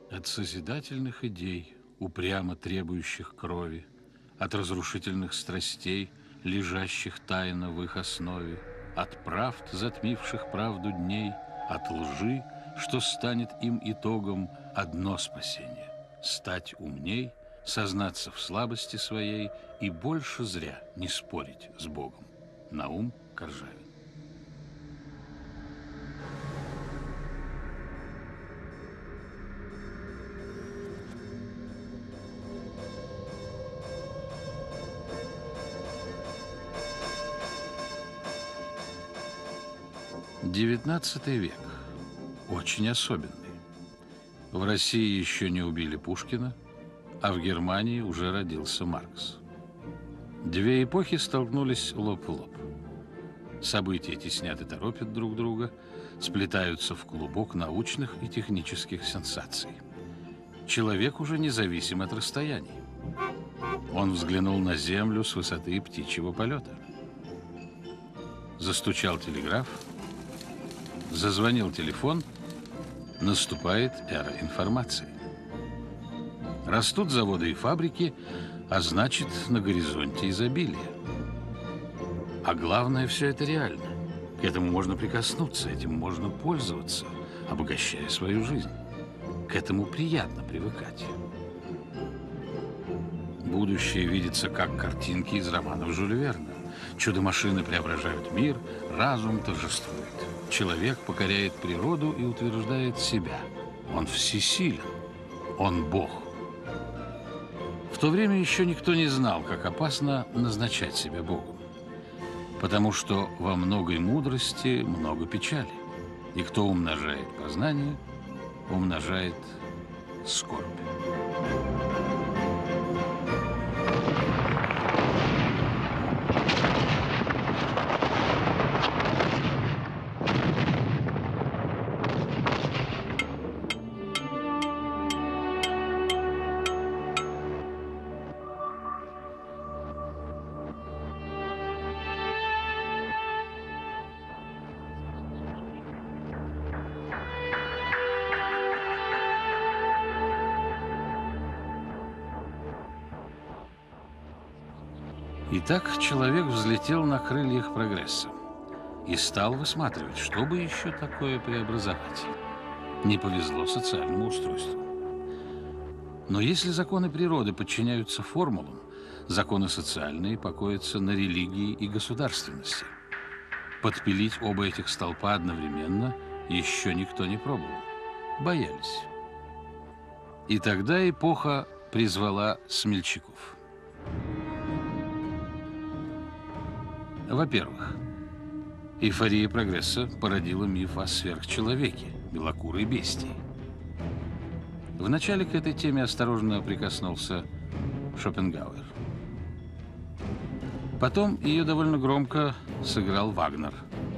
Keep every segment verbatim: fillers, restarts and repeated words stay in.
От созидательных идей, упрямо требующих крови, от разрушительных страстей, лежащих тайно в их основе, от правд, затмивших правду дней, от лжи, что станет им итогом, одно спасение — стать умней, сознаться в слабости своей и больше зря не спорить с Богом. Наум Коржавин. девятнадцатый век. Очень особенный. В России еще не убили Пушкина, а в Германии уже родился Маркс. Две эпохи столкнулись лоб в лоб. События теснят и торопят друг друга, сплетаются в клубок научных и технических сенсаций. Человек уже независим от расстояний. Он взглянул на Землю с высоты птичьего полета. Застучал телеграф, зазвонил телефон, наступает эра информации. Растут заводы и фабрики, а значит, на горизонте изобилие. А главное, все это реально. К этому можно прикоснуться, этим можно пользоваться, обогащая свою жизнь. К этому приятно привыкать. Будущее видится как картинки из романов Жюля Верна. Чудо-машины преображают мир, разум торжествует. Человек покоряет природу и утверждает себя. Он всесилен, он Бог. В то время еще никто не знал, как опасно назначать себя Богом. Потому что во многой мудрости много печали. И кто умножает познание, умножает скорбь. Итак, человек взлетел на крыльях прогресса и стал высматривать, что бы еще такое преобразовать. Не повезло социальному устройству. Но если законы природы подчиняются формулам, законы социальные покоятся на религии и государственности. Подпилить оба этих столпа одновременно еще никто не пробовал. Боялись. И тогда эпоха призвала смельчаков. Во-первых, эйфория прогресса породила миф о сверхчеловеке, белокурой бестии. Вначале к этой теме осторожно прикоснулся Шопенгауэр. Потом ее довольно громко сыграл Вагнер.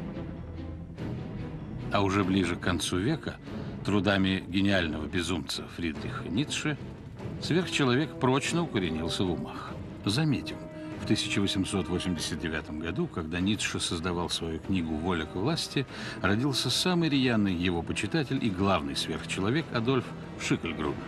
А уже ближе к концу века трудами гениального безумца Фридриха Ницше сверхчеловек прочно укоренился в умах. Заметим, в тысяча восемьсот восемьдесят девятом году, когда Ницше создавал свою книгу «Воля к власти», родился самый рьяный его почитатель и главный сверхчеловек Адольф Шикльгрубер.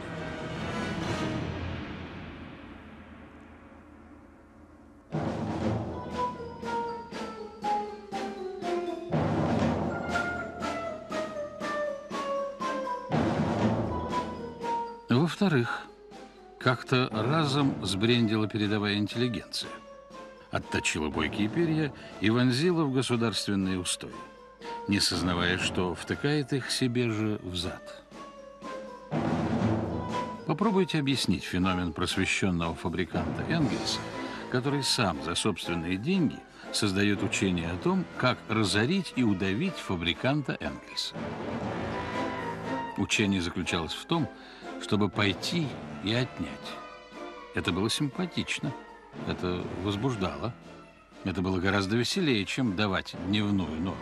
Во-вторых, как-то разом сбрендила передовая интеллигенция. Отточила бойкие перья и вонзила в государственные устои, не сознавая, что втыкает их себе же в зад. Попробуйте объяснить феномен просвещенного фабриканта Энгельса, который сам за собственные деньги создает учение о том, как разорить и удавить фабриканта Энгельса. Учение заключалось в том, чтобы пойти и отнять. Это было симпатично. Это возбуждало. Это было гораздо веселее, чем давать дневную норму.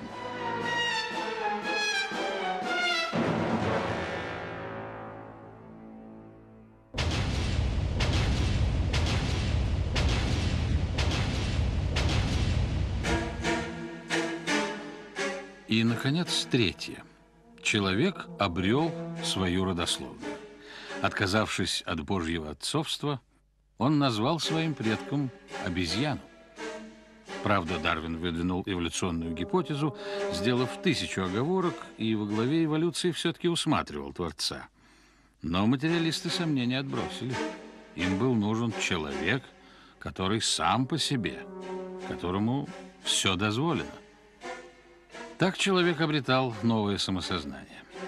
И, наконец, третье. Человек обрел свою родословную. Отказавшись от божьего отцовства, он назвал своим предком обезьяну. Правда, Дарвин выдвинул эволюционную гипотезу, сделав тысячу оговорок, и во главе эволюции все-таки усматривал Творца. Но материалисты сомнения отбросили. Им был нужен человек, который сам по себе, которому все дозволено. Так человек обретал новое самосознание.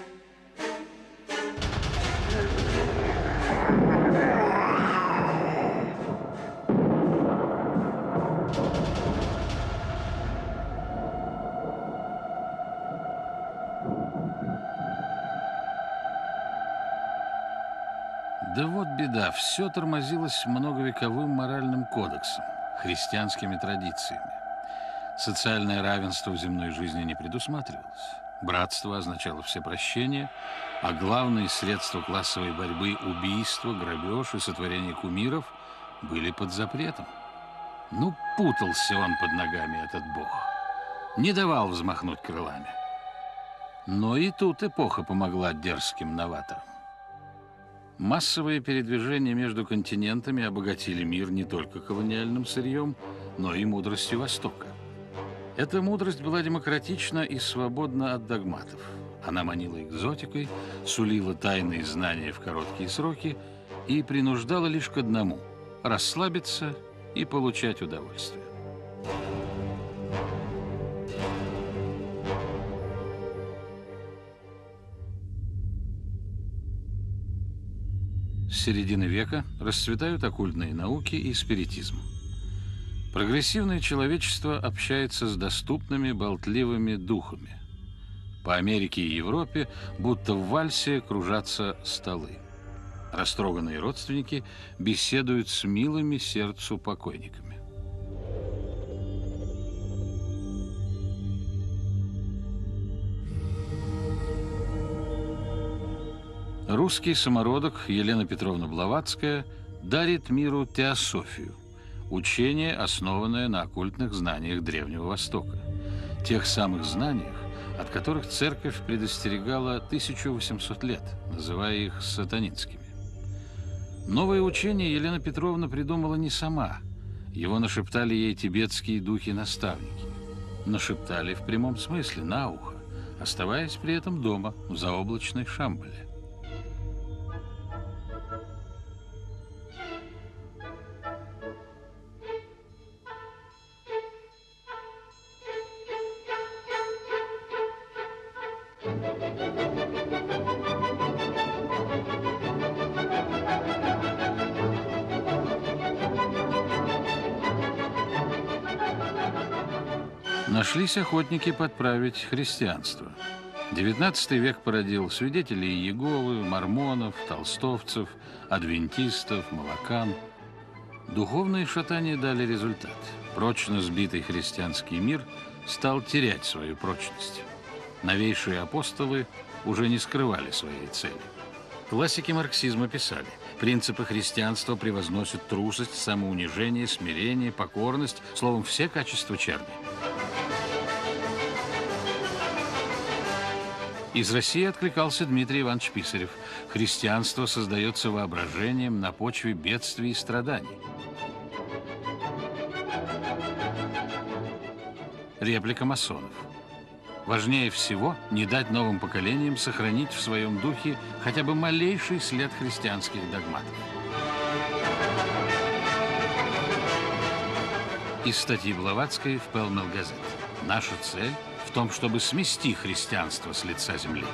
Да вот беда, все тормозилось многовековым моральным кодексом, христианскими традициями. Социальное равенство в земной жизни не предусматривалось. Братство означало всепрощение, а главные средства классовой борьбы – убийство, грабеж и сотворение кумиров – были под запретом. Ну, путался он под ногами, этот бог. Не давал взмахнуть крылами. Но и тут эпоха помогла дерзким новаторам. Массовые передвижения между континентами обогатили мир не только колониальным сырьем, но и мудростью Востока. Эта мудрость была демократична и свободна от догматов. Она манила экзотикой, сулила тайные знания в короткие сроки и принуждала лишь к одному – расслабиться и получать удовольствие. С середины века расцветают оккультные науки и спиритизм. Прогрессивное человечество общается с доступными, болтливыми духами. По Америке и Европе, будто в вальсе, кружатся столы. Растроганные родственники беседуют с милыми сердцу покойниками. Русский самородок Елена Петровна Блаватская дарит миру теософию, учение, основанное на оккультных знаниях Древнего Востока, тех самых знаниях, от которых церковь предостерегала тысячу восемьсот лет, называя их сатанинскими. Новое учение Елена Петровна придумала не сама, его нашептали ей тибетские духи-наставники. Нашептали в прямом смысле, на ухо, оставаясь при этом дома, в заоблачной Шамбале. Нашлись охотники подправить христианство. девятнадцатый век породил свидетелей Иеговы, мормонов, толстовцев, адвентистов, молокан. Духовные шатания дали результат. Прочно сбитый христианский мир стал терять свою прочность. Новейшие апостолы уже не скрывали своей цели. Классики марксизма писали: принципы христианства превозносят трусость, самоунижение, смирение, покорность, словом, все качества черни. Из России откликался Дмитрий Иванович Писарев. Христианство создается воображением на почве бедствий и страданий. Реплика масонов. Важнее всего не дать новым поколениям сохранить в своем духе хотя бы малейший след христианских догматов. Из статьи Блаватской в Пелмел Газет. Наша цель в том, чтобы смести христианство с лица земли.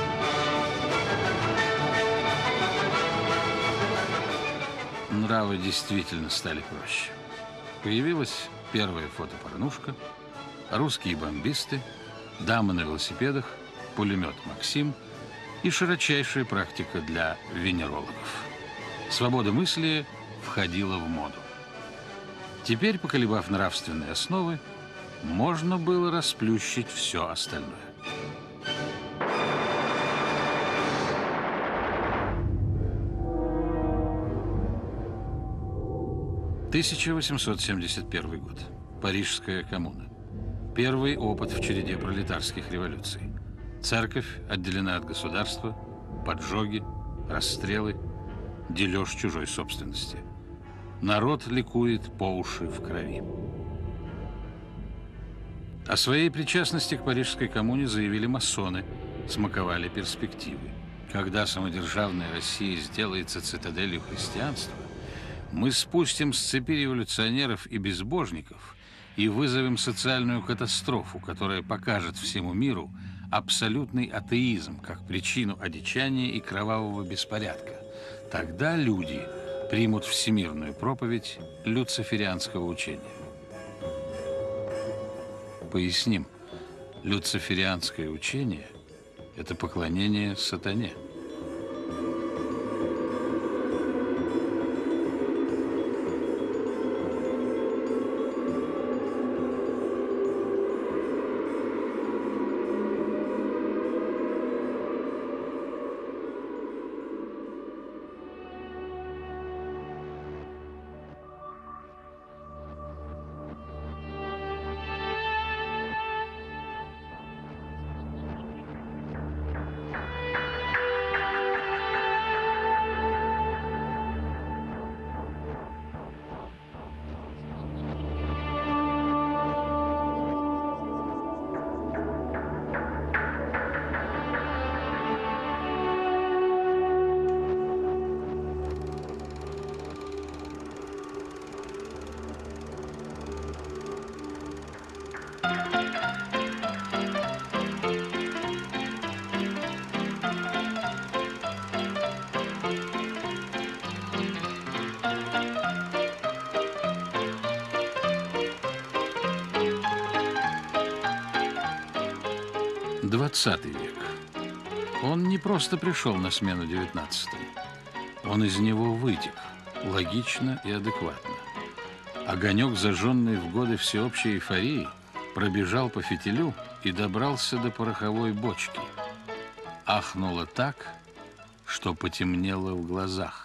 Нравы действительно стали проще. Появилась первая фотопорнушка, русские бомбисты, дамы на велосипедах, пулемет «Максим» и широчайшая практика для венерологов. Свобода мысли входила в моду. Теперь, поколебав нравственные основы, можно было расплющить все остальное. тысяча восемьсот семьдесят первый год. Парижская коммуна. Первый опыт в череде пролетарских революций. Церковь отделена от государства, поджоги, расстрелы, дележ чужой собственности. Народ ликует по уши в крови. О своей причастности к Парижской коммуне заявили масоны, смаковали перспективы. Когда самодержавная Россия сделается цитаделью христианства, мы спустим с цепи революционеров и безбожников и вызовем социальную катастрофу, которая покажет всему миру абсолютный атеизм как причину одичания и кровавого беспорядка. Тогда люди примут всемирную проповедь люциферианского учения. Поясним. Люциферианское учение – это поклонение сатане. двадцатый век. Он не просто пришел на смену девятнадцатому. Он из него вытек, логично и адекватно. Огонек, зажженный в годы всеобщей эйфории, пробежал по фитилю и добрался до пороховой бочки. Ахнуло так, что потемнело в глазах.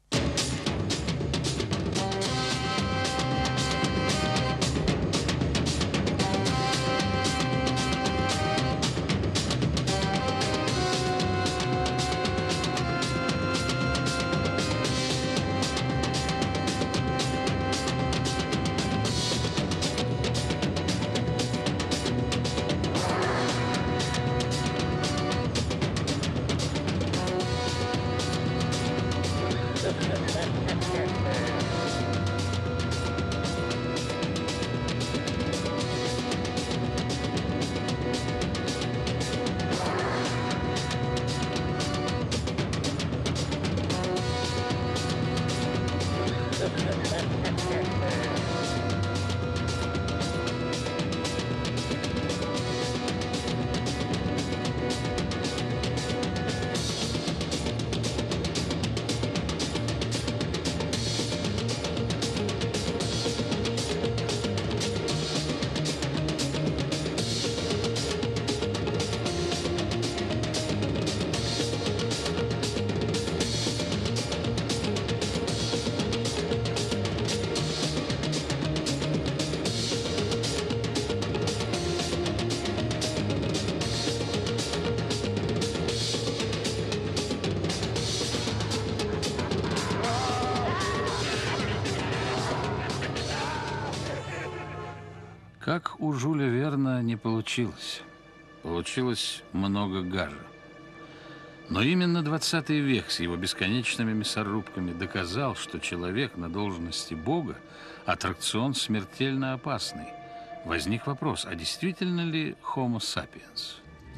Как у Жюля Верна не получилось. Получилось много гажа. Но именно двадцатый век с его бесконечными мясорубками доказал, что человек на должности Бога – аттракцион смертельно опасный. Возник вопрос, а действительно ли Homo sapiens?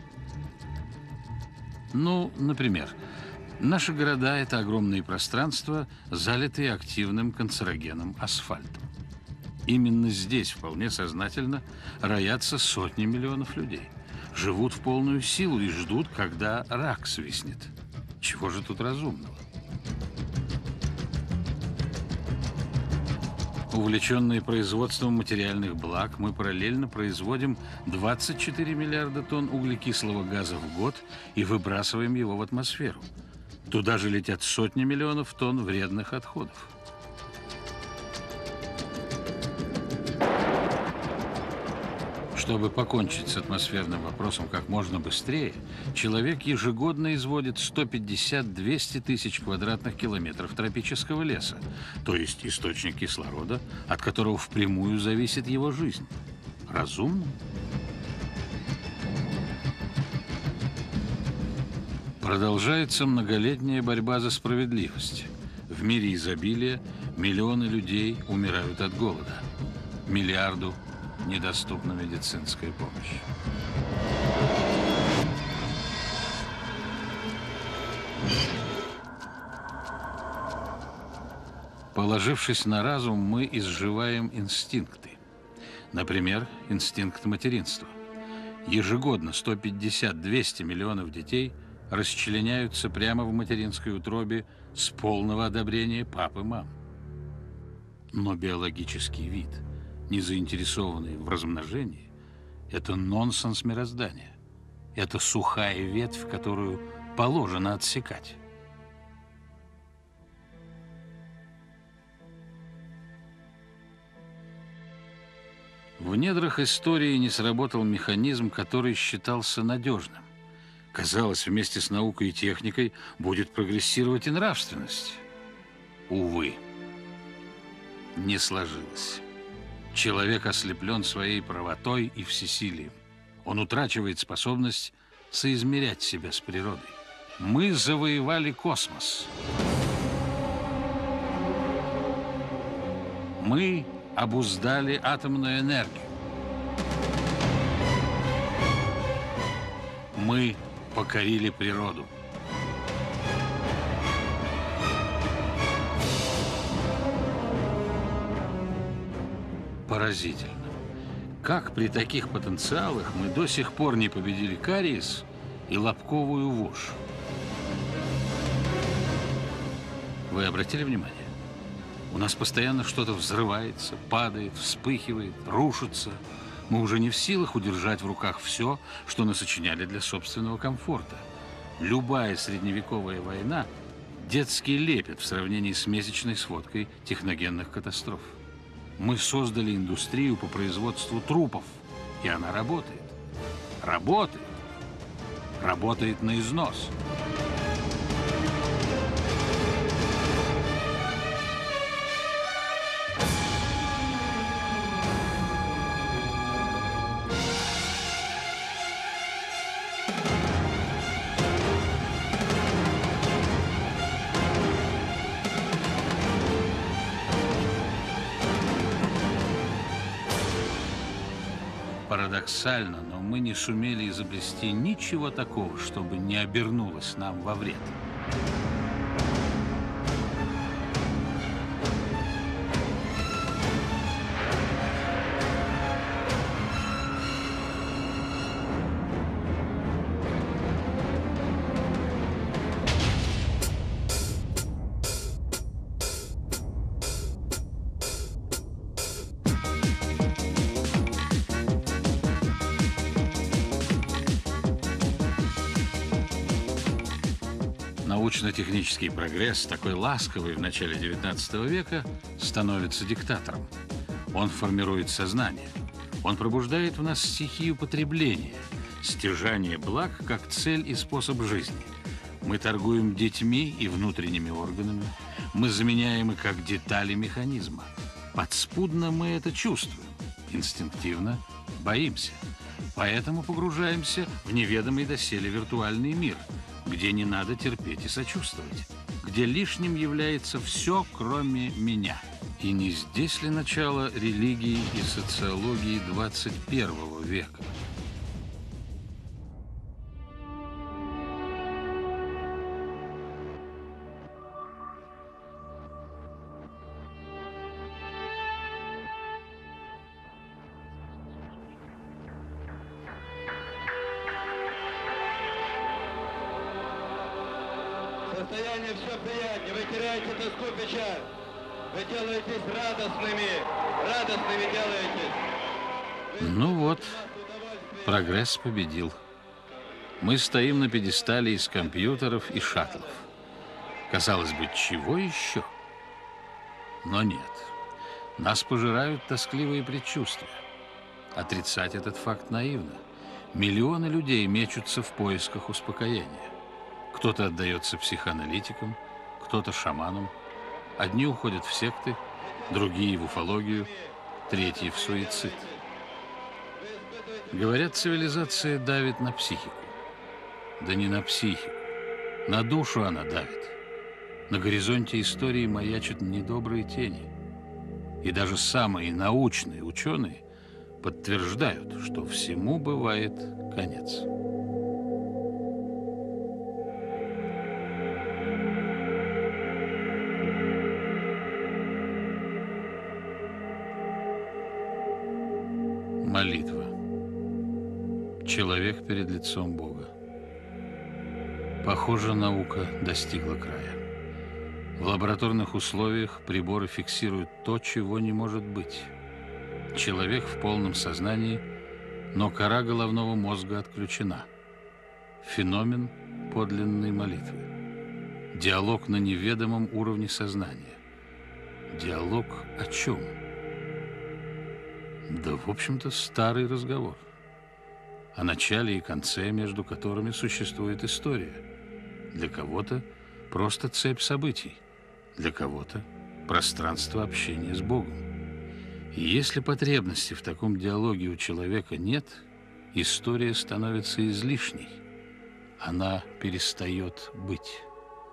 Ну, например, наши города – это огромные пространства, залитые активным канцерогеном асфальтом. Именно здесь вполне сознательно роятся сотни миллионов людей. Живут в полную силу и ждут, когда рак свистнет. Чего же тут разумного? Увлеченные производством материальных благ, мы параллельно производим двадцать четыре миллиарда тонн углекислого газа в год и выбрасываем его в атмосферу. Туда же летят сотни миллионов тонн вредных отходов. Чтобы покончить с атмосферным вопросом как можно быстрее, человек ежегодно изводит сто пятьдесят — двести тысяч квадратных километров тропического леса, то есть источник кислорода, от которого впрямую зависит его жизнь. Разумно? Продолжается многолетняя борьба за справедливость. В мире изобилия миллионы людей умирают от голода. Миллиарду недоступна медицинская помощь. Положившись на разум, мы изживаем инстинкты. Например, инстинкт материнства. Ежегодно сто пятьдесят — двести миллионов детей расчленяются прямо в материнской утробе с полного одобрения пап и мам. Но биологический вид, не заинтересованный в размножении, это нонсенс мироздания. Это сухая ветвь, которую положено отсекать. В недрах истории не сработал механизм, который считался надежным. Казалось, вместе с наукой и техникой будет прогрессировать и нравственность. Увы, не сложилось. Человек ослеплен своей правотой и всесилием. Он утрачивает способность соизмерять себя с природой. Мы завоевали космос. Мы обуздали атомную энергию. Мы покорили природу. Поразительно. Как при таких потенциалах мы до сих пор не победили кариес и лобковую вошь? Вы обратили внимание? У нас постоянно что-то взрывается, падает, вспыхивает, рушится. Мы уже не в силах удержать в руках все, что насочиняли для собственного комфорта. Любая средневековая война – детский лепет в сравнении с месячной сводкой техногенных катастроф. Мы создали индустрию по производству трупов, и она работает. Работает. Работает на износ. Парадоксально, но мы не сумели изобрести ничего такого, чтобы не обернулось нам во вред. Научно-технический прогресс, такой ласковый в начале девятнадцатого века, становится диктатором. Он формирует сознание. Он пробуждает в нас стихию потребления, стяжание благ как цель и способ жизни. Мы торгуем детьми и внутренними органами. Мы заменяем их как детали механизма. Подспудно мы это чувствуем. Инстинктивно боимся. Поэтому погружаемся в неведомый доселе виртуальный мир, где не надо терпеть и сочувствовать, где лишним является все, кроме меня. И не здесь ли начало религии и социологии двадцать первого века? Состояние все приятнее, вы теряете тоску, печаль. Вы делаетесь радостными, радостными делаетесь. Вы Ну вот, прогресс победил. Мы стоим на пьедестале из компьютеров и шаттлов. Казалось бы, чего еще? Но нет. Нас пожирают тоскливые предчувствия. Отрицать этот факт наивно. Миллионы людей мечутся в поисках успокоения. Кто-то отдается психоаналитикам, кто-то шаманам. Одни уходят в секты, другие в уфологию, третьи в суицид. Говорят, цивилизация давит на психику. Да не на психику, на душу она давит. На горизонте истории маячат недобрые тени. И даже самые научные ученые подтверждают, что всему бывает конец. Молитва. Человек перед лицом Бога. Похоже, наука достигла края. В лабораторных условиях приборы фиксируют то, чего не может быть. Человек в полном сознании, но кора головного мозга отключена. Феномен подлинной молитвы. Диалог на неведомом уровне сознания. Диалог о чем? Да, в общем-то, старый разговор. О начале и конце, между которыми существует история. Для кого-то просто цепь событий, для кого-то пространство общения с Богом. И если потребности в таком диалоге у человека нет, история становится излишней. Она перестает быть.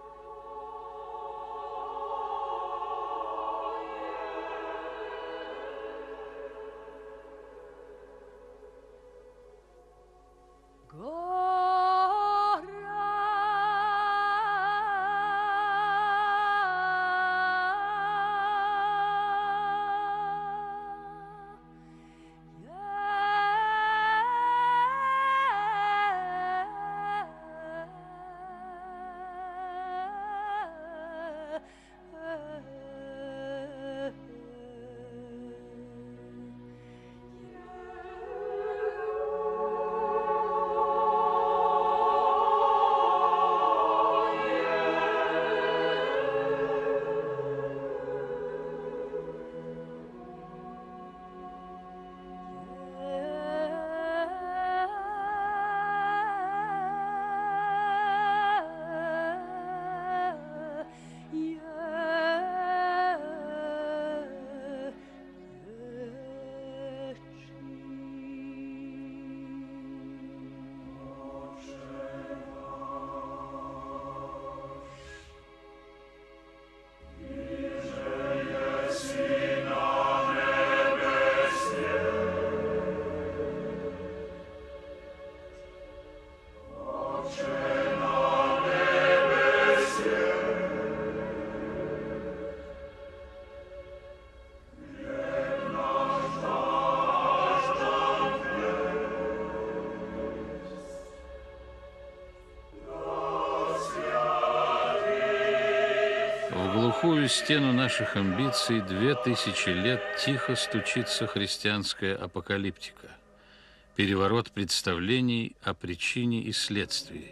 В глухую стену наших амбиций две тысячи лет тихо стучится христианская апокалиптика. Переворот представлений о причине и следствии.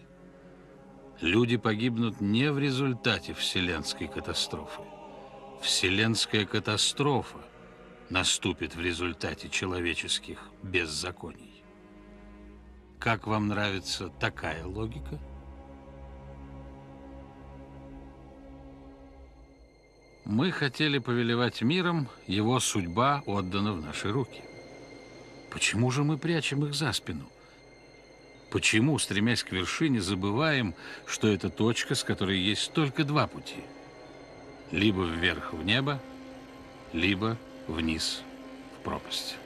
Люди погибнут не в результате вселенской катастрофы. Вселенская катастрофа наступит в результате человеческих беззаконий. Как вам нравится такая логика? Мы хотели повелевать миром, его судьба отдана в наши руки. Почему же мы прячем их за спину? Почему, стремясь к вершине, забываем, что это точка, с которой есть только два пути? Либо вверх в небо, либо вниз в пропасть.